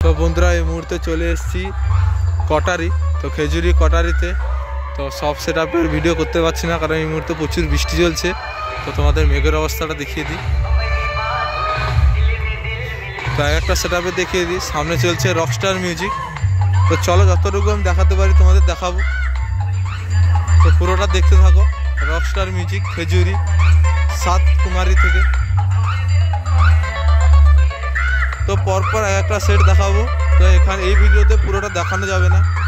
তো বন্ধুরা এই মুহূর্তে চলে এসেছি কটারি, তো খেজুরি কটারিতে। তো সব সেটআপের ভিডিও করতে পারছি না কারণ এই মুহূর্তে প্রচুর বৃষ্টি চলছে। তো তোমাদের মেঘের অবস্থাটা দেখিয়ে দিই। তো একটা সেটআপে দেখিয়ে দিই, সামনে চলছে রকস্টার মিউজিক। তো চলো যতটুকু আমি দেখাতে পারি তোমাদের দেখাবো। তো পুরোটা দেখতে থাকো। রকস্টার মিউজিক খেজুরি 7 কুমারী থেকে। তো পরপর একটা সেট দেখাবো। তো এখানে এই ভিডিওতে পুরোটা দেখানো যাবে না।